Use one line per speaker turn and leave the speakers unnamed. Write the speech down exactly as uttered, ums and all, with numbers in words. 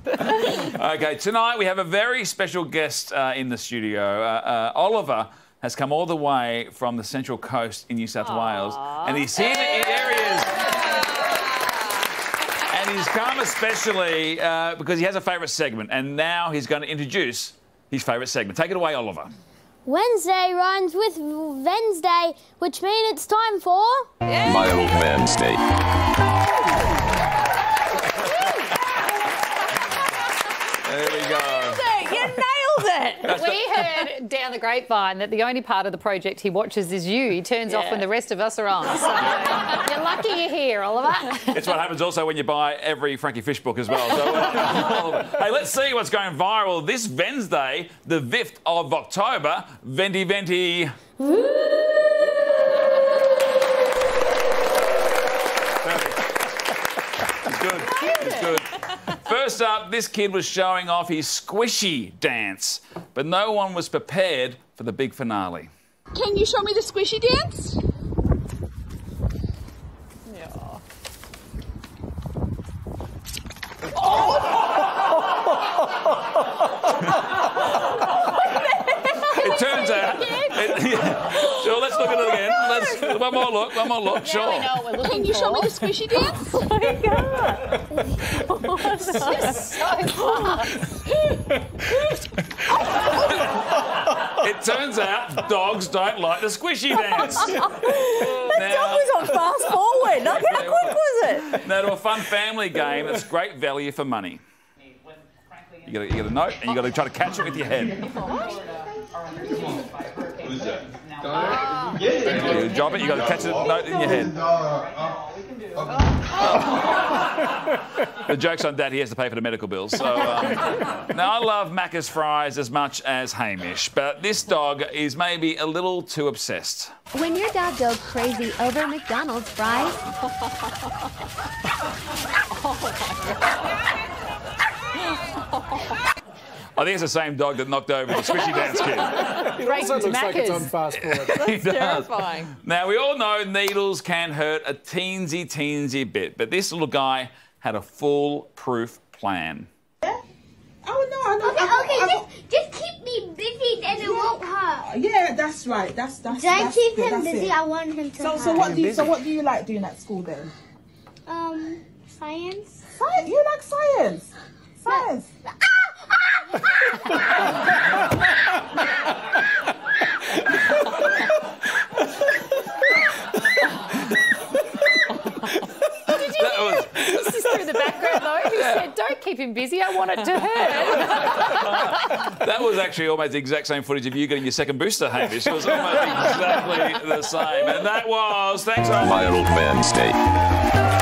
Okay, tonight we have a very special guest uh, in the studio. Uh, uh, Oliver has come all the way from the Central Coast in New South Aww. Wales, and he's here. Hey. There he is. And he's come especially uh, because he has a favourite segment, and now he's going to introduce his favourite segment. Take it away, Oliver.
Wednesday rhymes with Wednesday, which means it's time for...
Viral Vednesday.
There we go.
You nailed it! We heard down the grapevine that the only part of the project he watches is you. He turns yeah. off when the rest of us are on. So you're lucky you're here, Oliver.
It's what happens also when you buy every Frankie Fish book as well. So, uh, hey, let's see what's going viral this Wednesday, the fifth of October. Venti Venti. It's good. It's good. First up, this kid was showing off his squishy dance, but no one was prepared for the big finale.
Can you show me the squishy dance?
Yeah.
Oh! It turns out... It, yeah. Sure, let's look at it again. Let's, one more look, one more look,
now
sure.
We know what we're looking
Can you
for.
show me the squishy dance?
Oh my God. Oh, this is so fast.
It turns out dogs don't like the squishy dance.
That dog was on fast forward. Look, how quick was it?
Now, to a fun family game that's great value for money. You got to note, and you got to try to catch it with your head. You drop it, you got to catch it note in your head. The joke's on Dad, he has to pay for the medical bills. So, um, now, I love Macca's fries as much as Hamish, but this dog is maybe a little too obsessed.
When your dog goes crazy over McDonald's fries...
I think it's the same dog that knocked over the squishy dance kid.
It also looks like it's on fast forward.
That's terrifying.
Now, we all know needles can hurt a teensy, teensy bit, but this little guy had a foolproof plan.
Yeah? Oh, no, I know.
Okay,
I,
okay,
I,
just, just keep me busy, then it won't hurt.
Yeah, that's right. That's that's.
Don't
that's
keep
good,
him
that's
busy.
it.
I want him to.
So,
hurt.
so what do you so what do you like doing at school then?
Um, science.
Science. You like science? Science.
No.
This is through the background though. He said, don't keep him busy, I want it to hurt.
That was actually almost the exact same footage of you getting your second booster, Hamish. It was almost exactly the same. And that was, thanks,
Viral Vednesday.